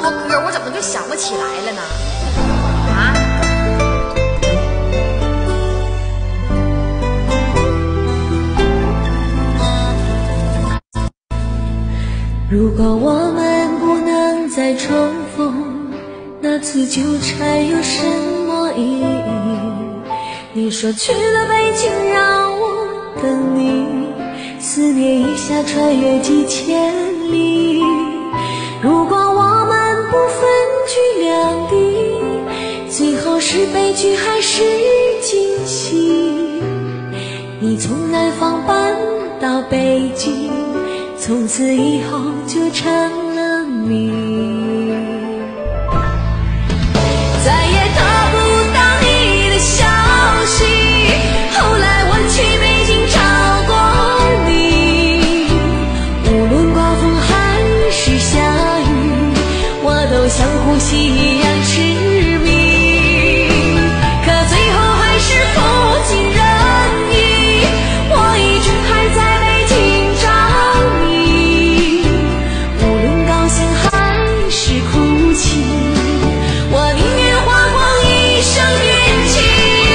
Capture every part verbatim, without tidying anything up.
多歌，我怎么就想不起来了呢？啊？ 如果我们不能再重逢，那次纠缠有什么意义？你说去了北京让我等你，思念一下穿越几千里。如果我们不分居两地，最后是悲剧还是惊喜？你从南方搬到北京，从此以后就成了谜，再也得不到你的消息。后来我去北京找过你，无论刮风还是下雨，我都像呼吸一样痴迷，可最后还是不尽人意，我一直还在北京找你，无论高兴还是哭泣，我宁愿花光一生运气。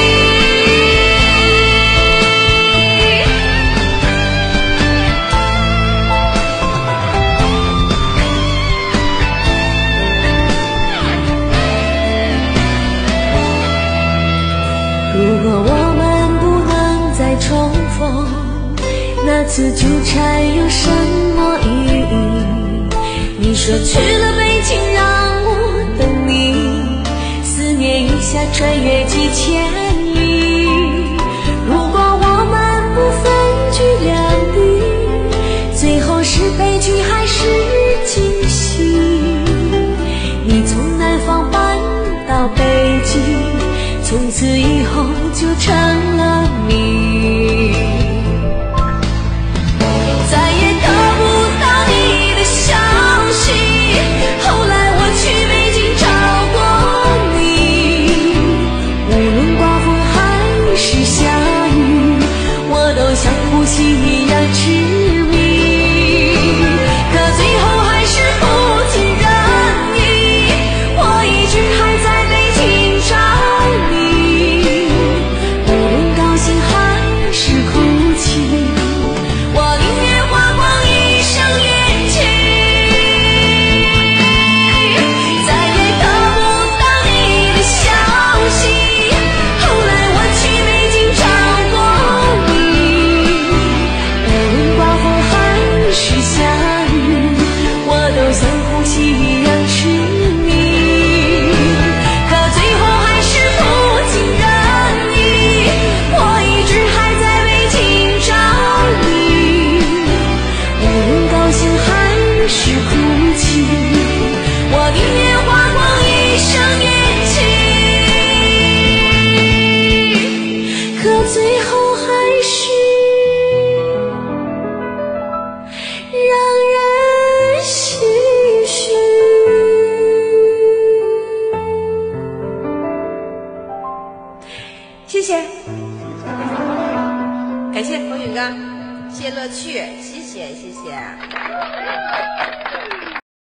如果我们不能再重逢，那次纠缠有什么意义？你说去了北京让我等你，思念一下穿越几千里。如果我们不分居两地，最后是悲剧还是惊喜？你从南方搬到北京，从此以后就成了谜，再也得不到你的消息。后来我去北京找过你，无论刮风还是下雨，我都像呼吸一样痴迷，可最后还是不尽人意，我一直还在北京找你，无论高兴还是哭泣，我宁愿花光一生运气，再也得不到你的消息。后来我去北京找过你，无论刮风还是下雨，我都像呼吸一样痴迷，可最后还是不尽人意，我一直还在北京找你，无论高兴还是哭泣，我宁愿花光一生运气，可最后还是让人唏嘘。谢谢， 感谢冯宇哥，谢乐趣，谢谢谢谢。